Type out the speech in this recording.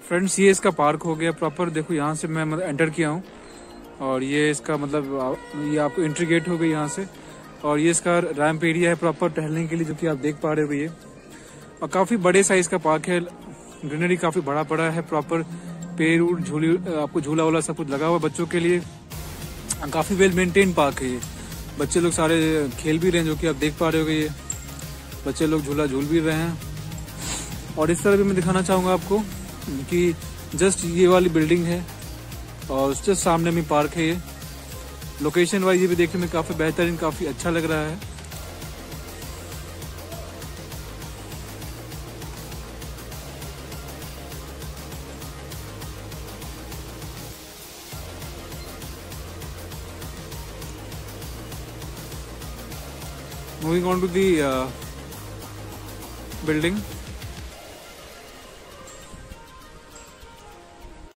Friends ये इसका park हो गया प्रॉपर। देखो यहाँ से मैं मतलब एंटर किया हूँ और ये इसका मतलब ये आपको एंट्री गेट हो गई यहाँ से। और ये इसका रैंप एरिया है प्रॉपर टहलने के लिए, जो कि आप देख पा रहे हो ये। और काफ़ी बड़े साइज का पार्क है, ग्रीनरी काफ़ी बड़ा पड़ा है प्रॉपर। पेड़ उड़ झूली आपको झूला वूला सब कुछ लगा हुआ है बच्चों के लिए। काफ़ी वेल मेंटेन पार्क है ये। बच्चे लोग सारे खेल भी रहे हैं, जो कि आप देख पा रहे हो ये बच्चे लोग झूला झूल भी रहे हैं। और इस तरह भी मैं दिखाना चाहूँगा आपको कि जस्ट ये वाली बिल्डिंग है और उसके सामने में पार्क है ये। लोकेशन वाइज ये भी देखने में काफ़ी बेहतरीन, काफ़ी अच्छा लग रहा है। Moving on to the building.